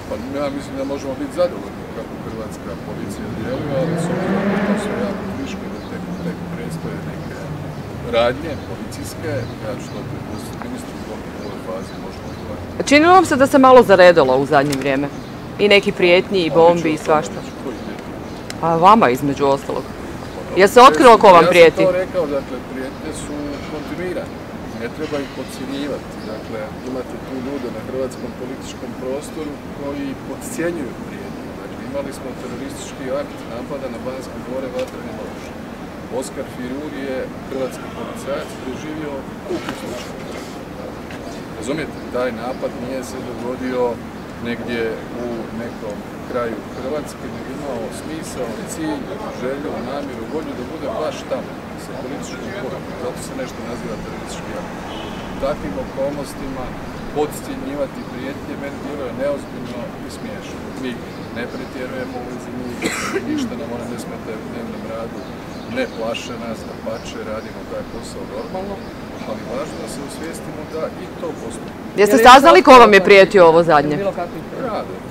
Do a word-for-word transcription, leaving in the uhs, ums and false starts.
Pa ja mislim da možemo biti zadovoljni kako hrvatska policija djeluje, ali s obzirom da to sve jako friško da tek, tek predstoje neke radnje policijske, ja ću to prepustiti ministru dok u ovoj fazi možemo odgovarati. Činilo vam se da se malo zaredalo u zadnje vrijeme? I neki prijetnji, i bombi, i svašta? A vama između ostalog? Je se otkrilo ko vam prijeti? Ja sam to rekao, dakle, prijetnje su kontinuirane. Ne treba ih podcjenjivati. Dakle, imate tu ljude na hrvatskom političkom prostoru koji podcjenjuju prijetnje. Dakle, imali smo teroristički akt napada na Banske dvore vatrenim oružjem. Oskar Firur je hrvatski policajac preživio ukupni slučaj. Razumijete, taj napad nije se dogodio negdje u nekom kraju Hrvatske, nego imao smisao, cilj, želju, namjeru, volju da bude baš tamo, sa političkom porukom. Zato se nešto naziva teroristički akt. U takvim okolnostima podcjenjivati prijetnje meni djeluje neozbiljno i smiješno. Mi ne pretjerujemo u vezi njih, ništa nam one ne smeta u dnevnom radu, ne plaše nas, da pače, radimo taj posao normalno, ali važno da se osvijestimo da i to postoji. Jeste saznali ko vam je prijetio ovo zadnje? Rado.